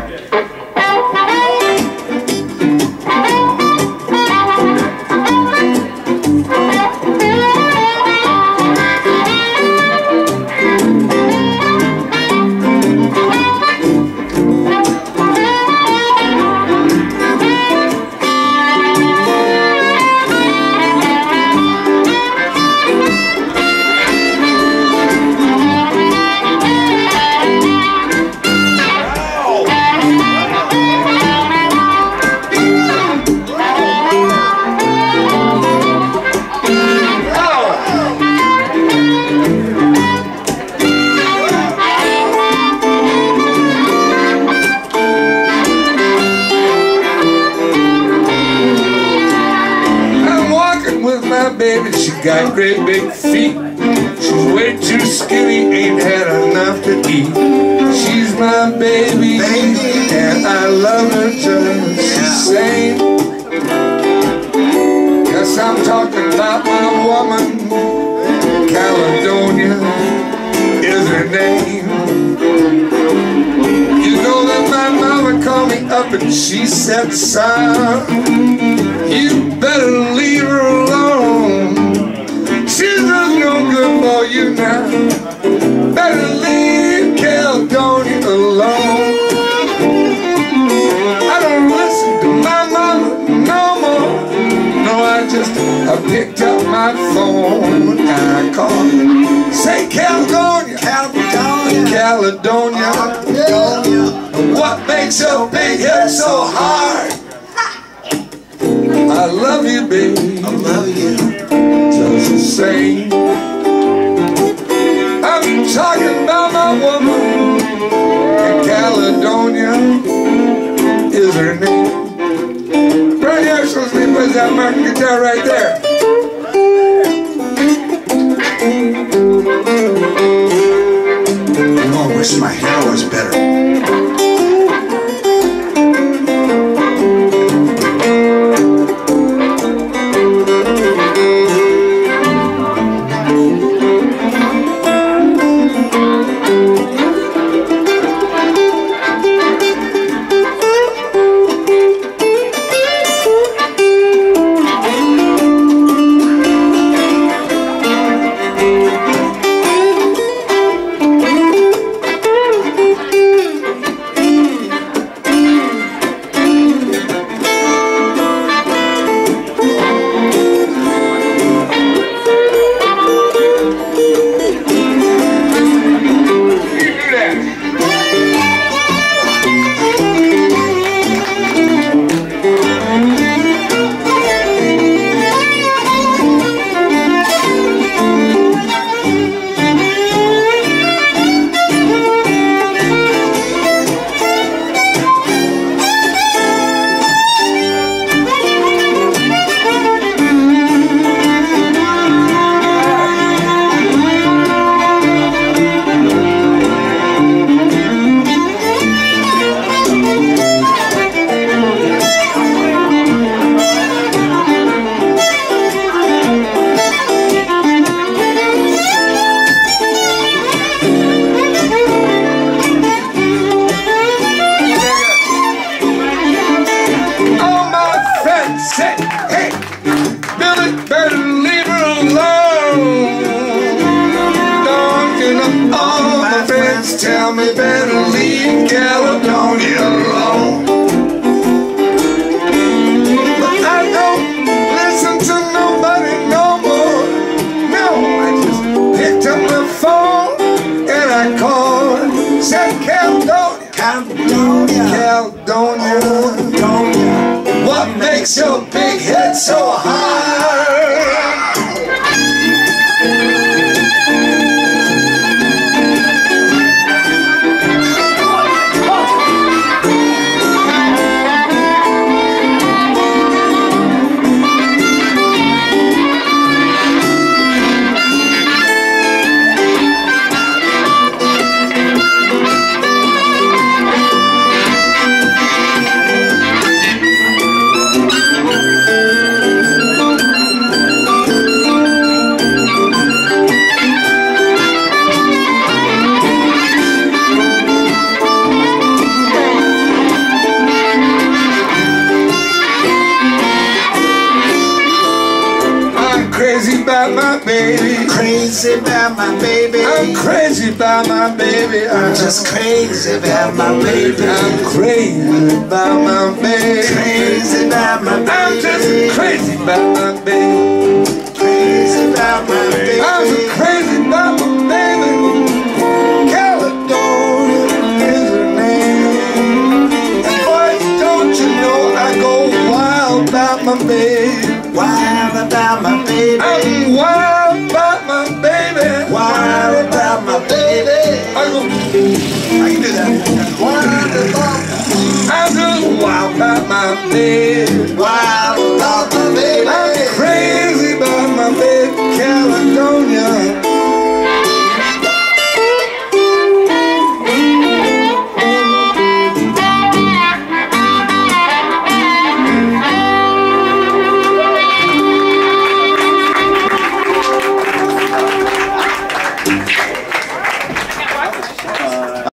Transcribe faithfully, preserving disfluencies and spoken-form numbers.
Got great big feet. She's way too skinny, ain't had enough to eat. She's my baby, baby. And I love her just the same. Yes, I'm talking about my woman. Caledonia is her name. You know that my mama called me up and she said, son, you better leave her alone. She's just no good for you now. Better leave Caledonia alone. I don't listen to my mama no more. No, I just I picked up my phone and I called her. Say Caledonia, Caledonia, Caledonia, Caledonia. What makes your big head so hard? I love you, baby. I love you. Just the same. I'm talking about my woman, and Caledonia is her name. Bernie Eccleston plays that American guitar right there. Oh, I wish my hair was better. Tell me better leave Caledonia alone. But I don't listen to nobody no more. No, I just picked up the phone and I called. Said Caledonia, Caledonia, Caledonia, Caledonia. What makes your big head so high? about my baby. Crazy about my baby. I'm crazy about my baby. I'm just crazy about my baby. I'm crazy about my baby. Crazy about my baby. I'm just crazy about my baby. Crazy about my baby. I'm so crazy about my baby. Caledonia is her name. And boys, don't you know I go wild about my baby. Wild about my baby. I'm wild about my baby. Wild about my baby. I go, I can do that. Wild about I'm just wild about my baby. Wild